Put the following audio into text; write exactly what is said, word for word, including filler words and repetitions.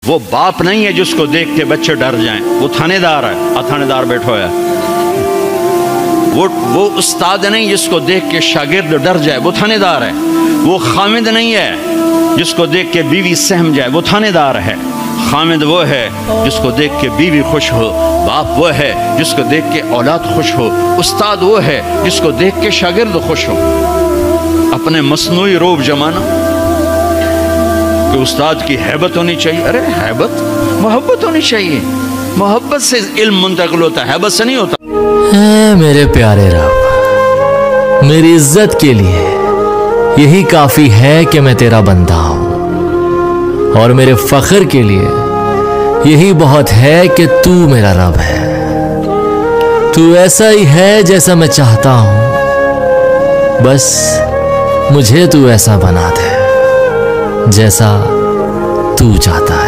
वो बाप नहीं है जिसको देख के बच्चे डर जाएं, वो थानेदार है। आ थानेदार बैठो है। वो वो उस्ताद नहीं जिसको देख के शागिर्द डर जाए, वो थानेदार है। वो खामिद नहीं है जिसको देख के बीवी सहम जाए, वो थानेदार है। खामिद वो है जिसको देख के बीवी खुश हो, बाप वो है जिसको देख के औलाद खुश हो, उस्ताद वो है जिसको देख के शागिर्द खुश हो। अपने मसनूई रोब जमाना कि उस्ताद की हैबत होनी चाहिए। अरे हैबत, मोहब्बत होनी चाहिए। मोहब्बत से इल्म मुंतकिल होता है, हैबत से नहीं होता। है मेरे प्यारे रब, मेरी इज्जत के लिए यही काफी है कि मैं तेरा बंदा हूं, और मेरे फख्र के लिए यही बहुत है कि तू मेरा रब है। तू ऐसा ही है जैसा मैं चाहता हूं, बस मुझे तू ऐसा बना दे जैसा तू चाहता है।